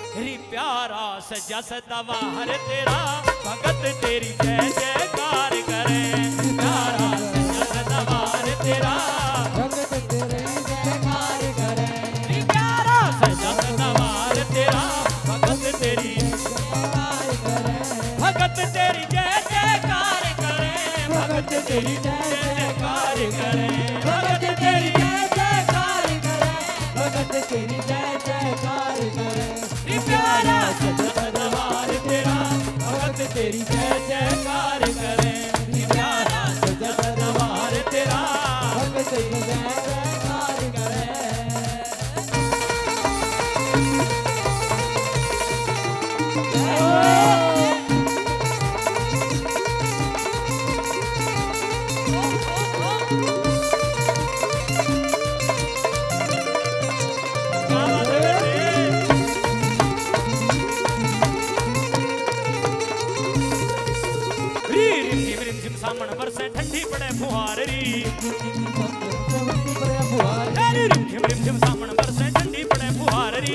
री प्यारा सजा सदावार तेरा भगत तेरी जय जयकार करे। प्यारा सजा सदावार तेरा भगत तेरी जयकार करे। री प्यारा सजा सदावार तेरा भगत तेरी जयकार करे। भगत तेरी जय जयकार करे। भगत तेरी जय जयकार करे। भगत तेरी जय जयकार करे। भगत तेरी जय जयकार करे। प्यारा सजा सदावार तेरा भगत तेरी जय जयकार करे। प्यारा सजा सदावार तेरा भगत तेरी जय जयकार करे। सामन बरसे ठंडी पड़े फुहार री। रिमझिम रिमझिम सामन बरसे ठंडी पड़े फुहार री।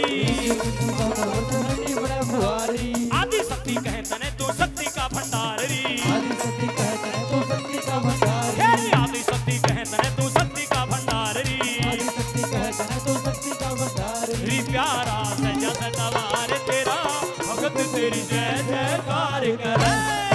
आदि शक्ति कहे तने तो शक्ति का भंडार री। आदि शक्ति कहे तने तो शक्ति का भंडार। आदि शक्ति कहे तने तो शक्ति का भंडार री। आदि शक्ति कहे तने तो शक्ति का भंडार री। प्यारा सजा सदावार तेरा भगत तेरी जय जयकार करे।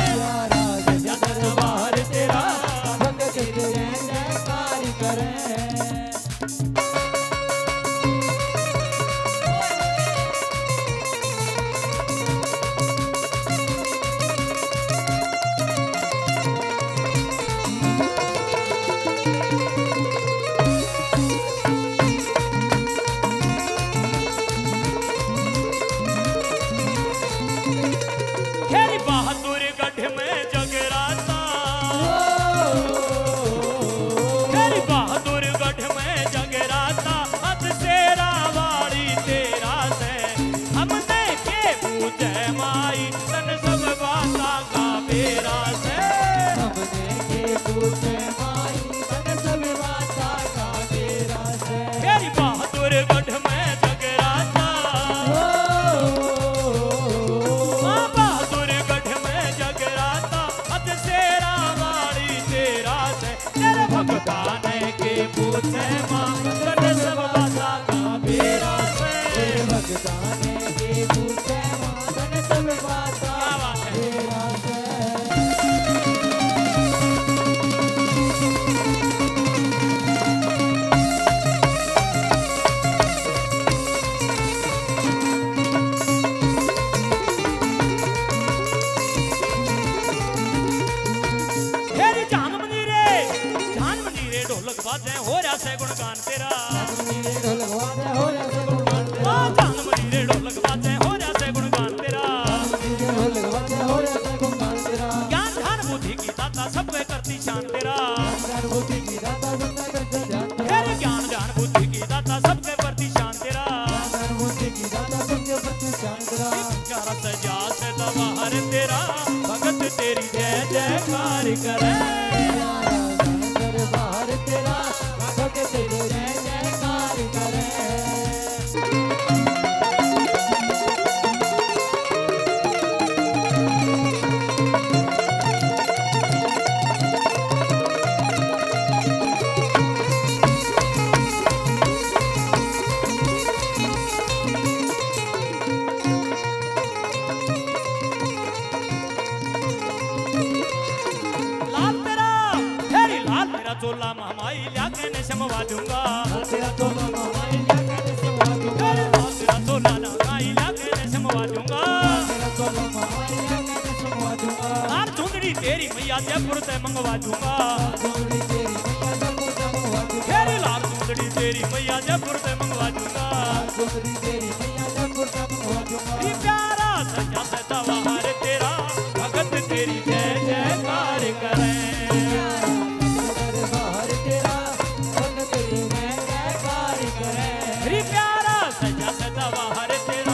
जयपुर से मंगवा दूंगा। तेरी लाल सुंदरी तेरी मैया जयपुर से मंगवा दूंगा। प्यारा सजा सदावार तेरा भगत तेरी जय जयकार करे। प्यारा सजा सदावार तेरा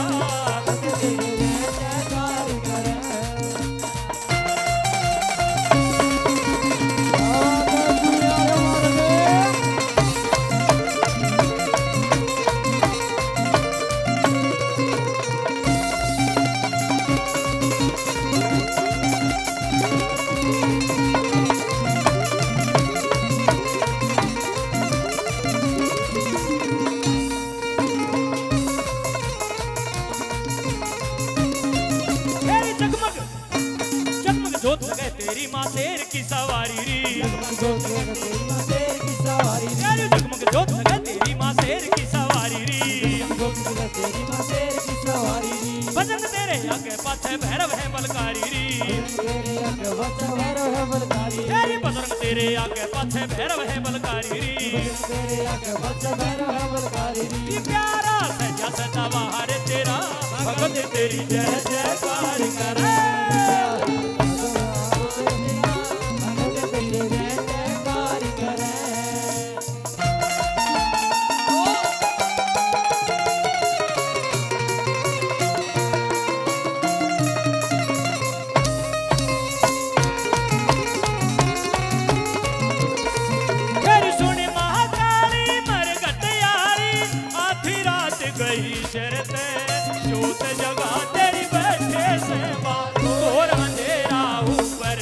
जगे तेरी माँ शेर की सवारी री जगमग जोत जगे तेरी माँ शेर की सवारी री यार जगमग जोत जगे तेरी माँ शेर की सवारी री जगमग जोत जगे तेरी माँ शेर की सवारी री भजन तेरे आगे पाछे भैरव है बलकारी री तेरे आगे पाछे भैरव है बलकारी री तेरी बजरंग तेरे आगे पाछे भैरव है बलकारी री तेरे आगे पाछे भैरव है बलकारी री प्यारा सजा सदा बाहर तेरा भगत तेरी जय जयकार करे जोत जगा तेरी बैठे से और अंधेरा ऊपर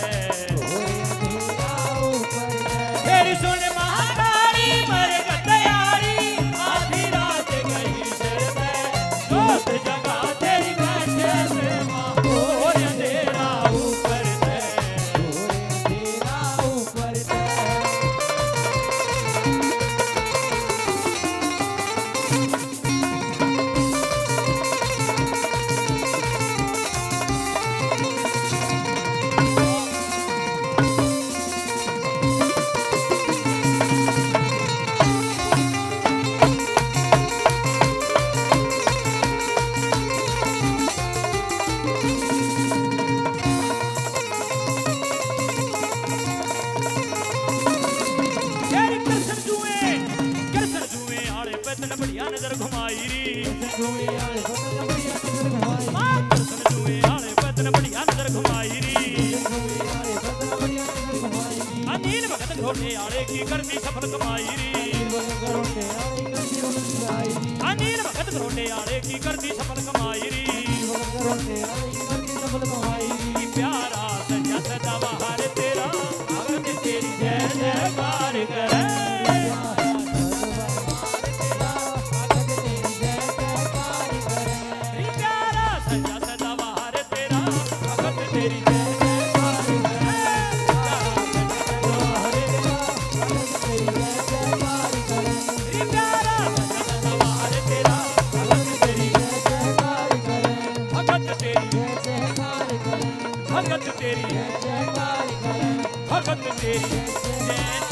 तेरी सुन महाकाली मर तैयारी आधी रात गई जोत जगा तेरी बैठे से और अंधेरा ऊपर बढ़िया नजर घुमाई री बढ़िया नजर घुमाई री अनिल भगत घोटे आड़े की करनी सफल कमाई री अनिल भगत घोटे आड़े की करनी सफल कमाई री प्यारा सजा सदा बाहर तेरा भगत तेरी जय जयकार करे भगत तेरी भगत तेरी जय